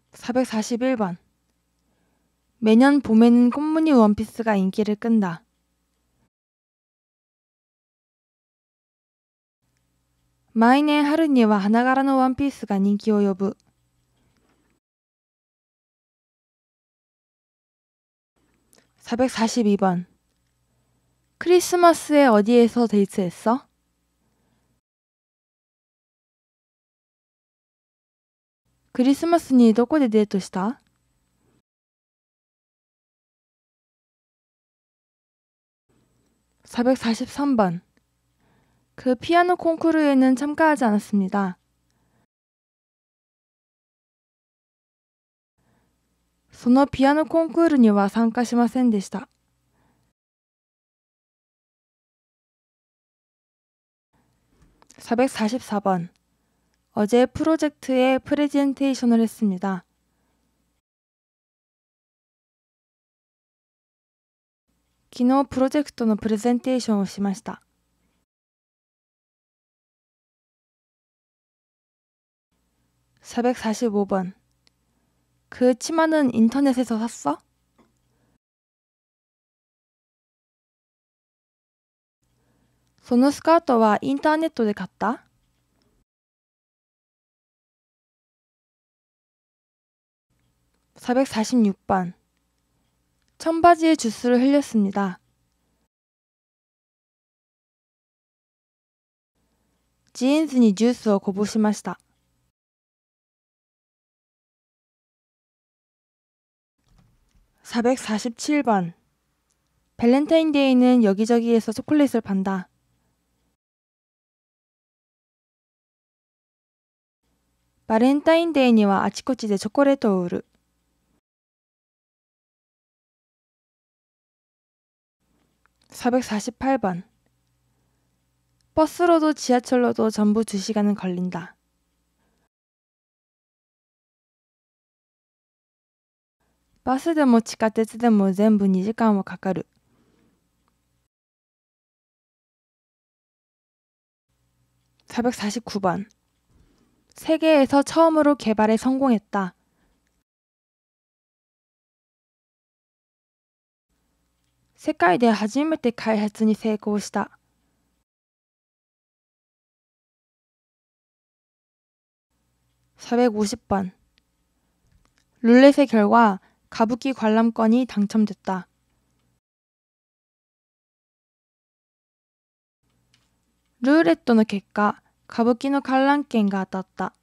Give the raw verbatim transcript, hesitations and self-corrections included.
사백사십일 번. 매년 봄에는 꽃무늬 원피스가 인기를 끈다.毎年春には花柄のワンピースが人気を呼ぶ。사백사십이 번. 크리스마스에 어디에서 데이트했어? 크리스마스に どこでデートした? 사백사십삼 번. 그 피아노 콩쿠르에는 참가하지 않았습니다. そのピアノコンクールには参加しませんでした。사백사십사 번. 어제 프로젝트에 프레젠테이션을 했습니다.昨日プロジェクトのプレゼンテーションをしました。사백사십오 번. 그 치마는 인터넷에서 샀어? そのスカートはインターネットで買った? 사백사십육 번. 청바지에 주스를 흘렸습니다. 지인스に ジュースをこぼしました。사백사십칠 번. 발렌타인데이는 여기저기에서 초콜릿을 판다. 발렌타인데이にはあちこちでチョコレートを売る。사백사십팔 번. 버스로도 지하철로도 전부 두 시간은 걸린다. 버스 でも地下鉄でも全部にじかんはかかる。사백사십구 번. 세계에서 처음으로 개발에 성공했다. 세계で初めて開発に成功した。사백오십 번. 룰렛의 결과 가부키 관람권이 당첨됐다. 룰렛의 결과 가부키の観覧券が当たった。